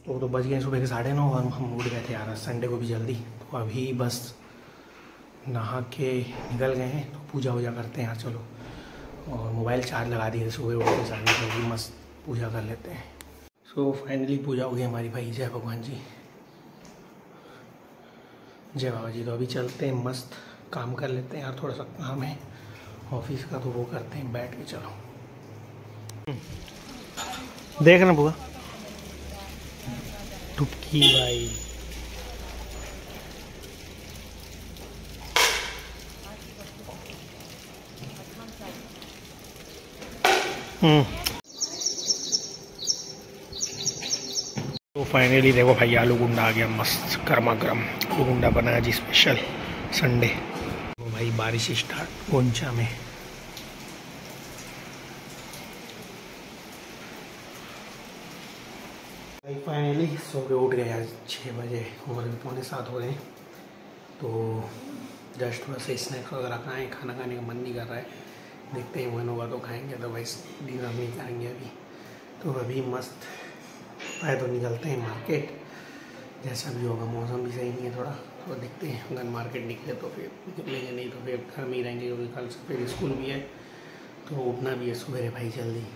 तो बज गए सुबह के 9:30 और हम उठ गए थे यार संडे को भी जल्दी। तो अभी बस नहा के निकल गए हैं, तो पूजा वूजा करते हैं यार चलो। और मोबाइल चार्ज लगा दिए सुबह उठ के सारी, तो भी मस्त पूजा कर लेते हैं। सो फाइनली पूजा हो गई हमारी भाई। जय भगवान जी, जय बाबा जी। तो अभी चलते हैं, मस्त काम कर लेते हैं यार, थोड़ा सा काम है ऑफिस का, तो वो करते हैं बैठ के। चलो देखना बुआ टुपकी भाई। तो फाइनली देखो भाई, आलू गुंडा आ गया मस्त गर्मा गर्म। आलू गुंडा बनाया जी स्पेशल संडे। तो भाई बारिश स्टार्ट गोंचा में। भाई फाइनली सो के उठ गए आज 6 बजे, उम्र में 6:45 हो रहे हैं। तो जस्ट थोड़ा सा स्नैक्स वगैरह खाएँ, खाना खाने का मन नहीं कर रहा है। देखते हैं मन होगा तो खाएंगे, अदरवाइज डिनर नहीं करेंगे अभी। तो अभी मस्त आए तो निकलते हैं मार्केट, जैसा भी होगा। मौसम भी सही नहीं है थोड़ा, तो देखते हैं अगर मार्केट निकले तो फिर निकलेंगे, नहीं तो फिर घर में ही रहेंगे, क्योंकि कल से फिर स्कूल भी है तो उठना भी है सुबह भाई जल्दी।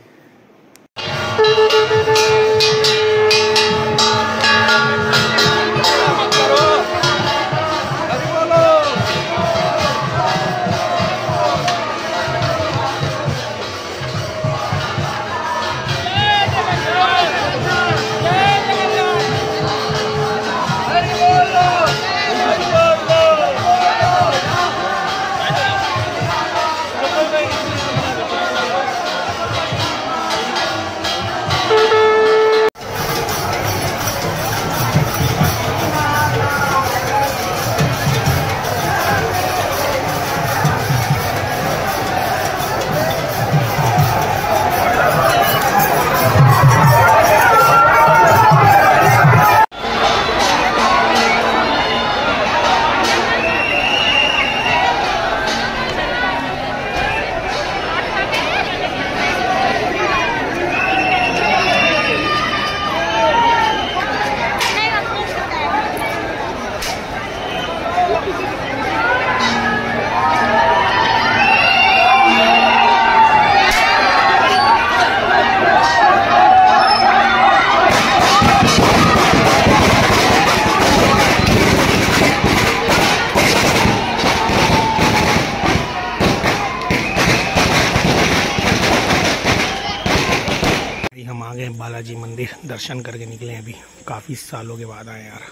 हम आ गए बालाजी मंदिर, दर्शन करके निकले अभी, काफी सालों के बाद आए यार।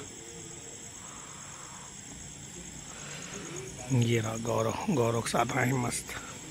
ये रहा गौरव, गौरव के साथ आए मस्त।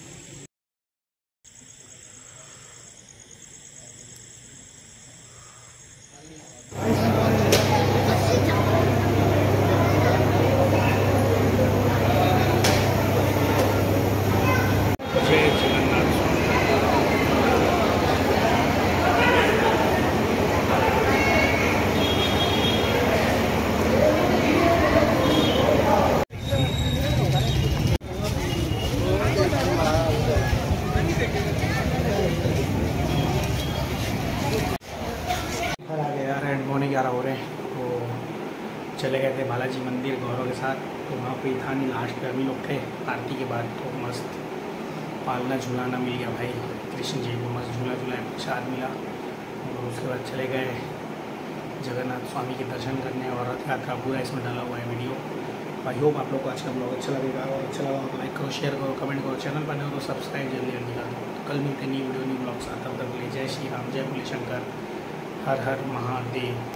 घर आ गए यार, 11:30 हो रहे हैं। तो चले गए थे बालाजी मंदिर गौरव के साथ, तो वहाँ कोई था नहीं, लास्ट में हम ही लोग थे आरती के बाद। तो मस्त पालना झूलाना मिल गया भाई कृष्ण जी को, मस्त झूला झूला प्रसाद मिला। और उसके बाद चले गए जगन्नाथ स्वामी के दर्शन करने, और रथ यात्रा पूरा इसमें डाला हुआ है वीडियो। आई होप आप लोग को आज का ब्लॉग अच्छा लगेगा, और अच्छा लगा तो लाइक करो, शेयर करो, कमेंट करो। चैनल पर नहीं हो तो सब्सक्राइब जल्दी जल्दी कर दो। तो कल मिलते नई वीडियो, न्यू ब्लॉग साथ, तब तक ले जय श्री राम, जय भोले शंकर, हर हर महादेव।